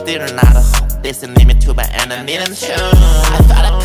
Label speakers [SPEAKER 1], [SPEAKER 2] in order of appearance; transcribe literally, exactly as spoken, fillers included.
[SPEAKER 1] still not a hoe. This a limit to my enemy and show. I thought I